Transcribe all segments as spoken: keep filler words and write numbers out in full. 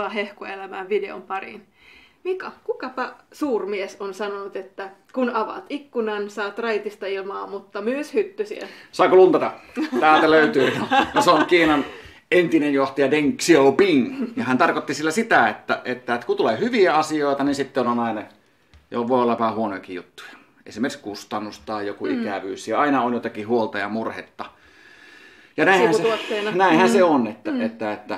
Tervetuloa Hehkuelämään videon pariin. Mika, kukapa suurmies on sanonut, että kun avaat ikkunan, saat raitista ilmaa, mutta myös hyttysiä? Saako luntata? Täältä löytyy. No, se on Kiinan entinen johtaja Deng Xiaoping. Ja hän tarkoitti sillä sitä, että, että, että kun tulee hyviä asioita, niin sitten on aina, jo voi olla vähän huonojakin juttuja. Esimerkiksi kustannus tai joku mm. ikävyys. Ja aina on jotakin huolta ja murhetta. Ja näinhän, se, näinhän mm. se on, että, mm. että, että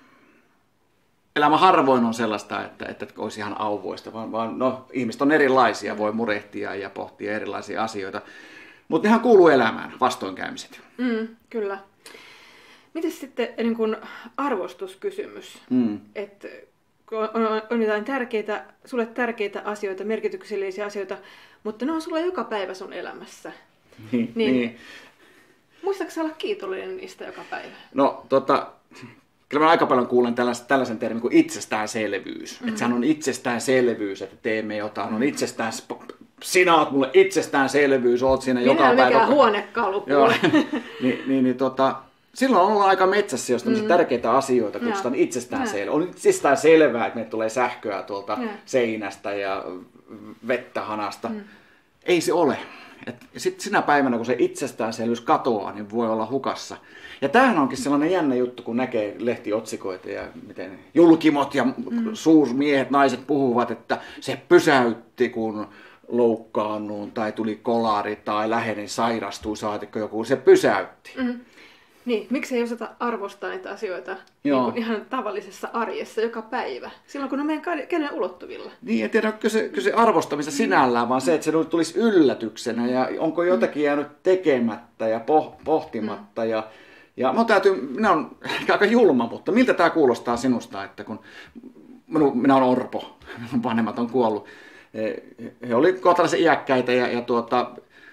elämä harvoin on sellaista, että, että olisi ihan auvoista, vaan, vaan no, ihmiset on erilaisia, voi murehtia ja pohtia erilaisia asioita. Mutta nehän kuuluu elämään, vastoinkäymiset. Mm, kyllä. Mites sitten niin kun arvostuskysymys? Mm. Että on, on, on jotain tärkeitä, sulle tärkeitä asioita, merkityksellisiä asioita, mutta ne on sulla joka päivä sun elämässä. Niin, niin. niin. Muistatko olla kiitollinen niistä joka päivä? No, tota, kyllä mä aika paljon kuulen tällaisen, tällaisen termin kuin itsestäänselvyys. Mm-hmm. Että sehän on itsestäänselvyys, että teemme jotain. On itsestään, sinä oot mulle itsestäänselvyys, oot siinä Minä joka päivä. Minä mikään huonekalu. niin, niin, niin, tota, silloin on ollut aika metsässä, jos tämmöisiä mm-hmm. tärkeitä asioita kutsutaan itsestäänselvyys. On itsestään selvää, että meille tulee sähköä tuolta ja. seinästä ja vettä hanasta. Mm. Ei se ole. Sitten sinä päivänä, kun se itsestäänselvyys katoaa, niin voi olla hukassa. Ja tämähän onkin sellainen jännä juttu, kun näkee lehtiotsikoita ja miten julkimot ja mm. suurmiehet, naiset puhuvat, että se pysäytti, kun loukkaannuin tai tuli kolari tai läheinen sairastui, saatikko joku, se pysäytti. Mm. Niin, miksi ei osata arvostaa niitä asioita niin kuin ihan tavallisessa arjessa joka päivä, silloin kun on meidän käden ulottuvilla? Niin, en tiedä, kyse, kyse arvostamista sinällään, vaan se, että se tulisi yllätyksenä ja onko jotakin jäänyt tekemättä ja pohtimatta. Mm. Ja, ja minä, täytyy, minä olen aika julma, mutta miltä tämä kuulostaa sinusta, että kun minu, minä olen orpo, minun vanhemmat on kuollut. He olivat kohtalaisen iäkkäitä ja, ja tuota...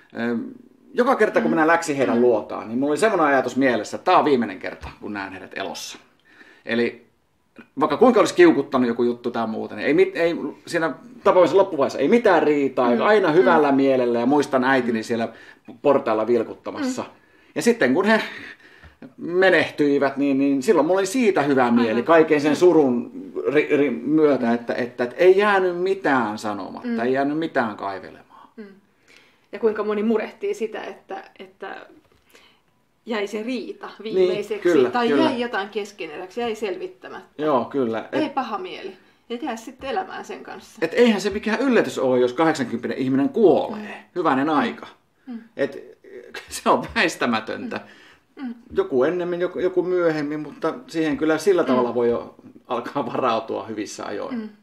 Joka kerta, kun minä läksin heidän luotaan, niin minulla oli semmoinen ajatus mielessä, että tämä on viimeinen kerta, kun näen heidät elossa. Eli vaikka kuinka olisi kiukuttanut joku juttu tai muuta, niin ei, ei siinä tapaamisen loppuvaiheessa ei mitään riitaa, mm. aina hyvällä mm. mielellä ja muistan äitini siellä portailla vilkuttamassa. Mm. Ja sitten kun he menehtyivät, niin, niin silloin mulla oli siitä hyvä mieli, kaiken sen surun ri, ri, myötä, että, että, että ei jäänyt mitään sanomatta, mm. ei jäänyt mitään kaivelemaan. Ja kuinka moni murehtii sitä, että, että jäi se riita viimeiseksi, niin, kyllä, tai kyllä. jäi jotain keskeneräksi, jäi selvittämättä. Joo, kyllä. Ei et, paha mieli. Ja jää sitten elämään sen kanssa. Et eihän se mikään yllätys ole, jos kahdeksankymmentä ihminen kuolee. Mm. Hyvänen aika. Mm. Et, se on väistämätöntä. Mm. Joku ennemmin, joku, joku myöhemmin, mutta siihen kyllä sillä tavalla mm. voi jo alkaa varautua hyvissä ajoin. Mm.